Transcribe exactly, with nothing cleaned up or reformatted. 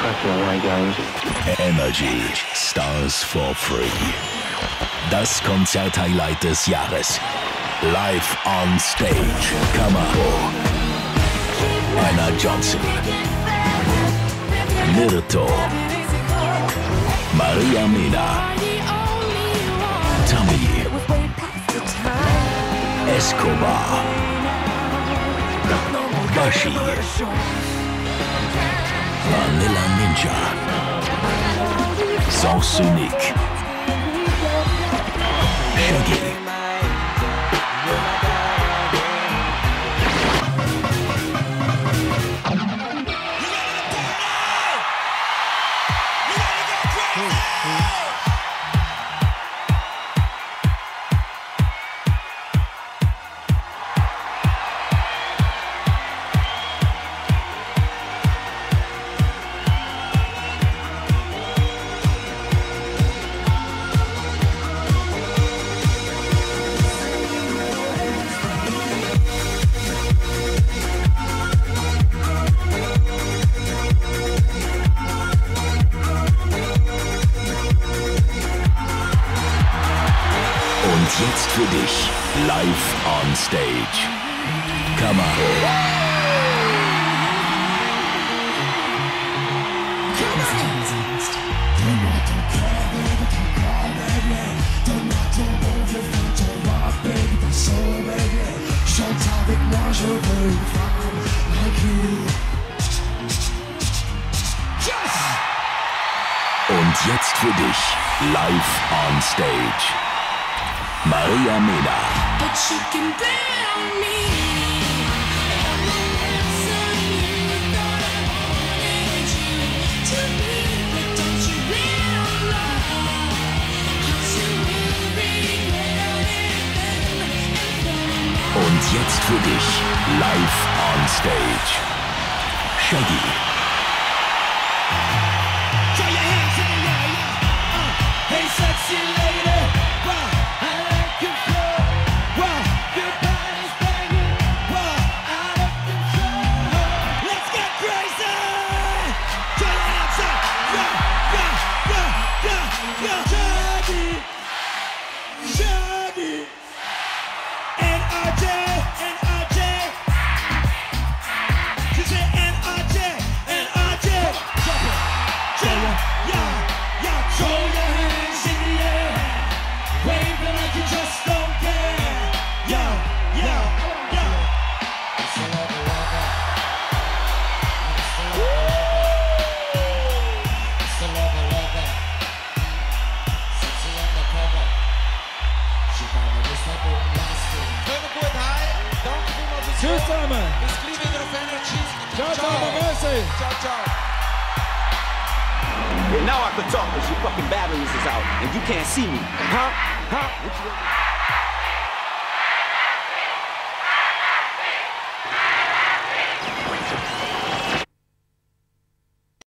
Energy Stars for Free. Das Konzerthighlight des Jahres. Live on Stage. Camaro. Anna Johnson. Mirto. Maria Mena. Tammy. Escobar. Bashir. Vanilla Ninja. Sens Unique. Shaggy. Und jetzt für dich, live on stage, Camaro. Und jetzt für dich, live on stage, Maria Mena. But you can bet on me. I'm the person you thought I wanted you to be. But don't you bet on love, 'cause you will regret it. Und jetzt für dich, live on stage, Shaggy. Throw your hands in the air, yeah. Uh, hey, sexy lady. Wow, I like your flow. Wow, your body's banging. Wow, out of control. Let's get crazy. Throw your hands up. Yeah, yeah, yeah, yeah, yeah. Shaggy, Shaggy, N R J, N R J. She said N R J, N R J. Jump it, jump it, yeah, yeah. Throw your hands in the air, waving like you just don't care. Yeah, yeah, yeah. It's a lover, lover. It's a lover, lover. Sexy undercover. She got me this up on lasting. Schönen guten Heim, danke vielmals fürs Tschüss Kommen. zusammen. Bis gleich wieder auf Energy. Ciao, ciao, merci. Ciao, ciao. Yeah, now I can talk because your fucking batteries is out and you can't see me. Huh? Huh? What you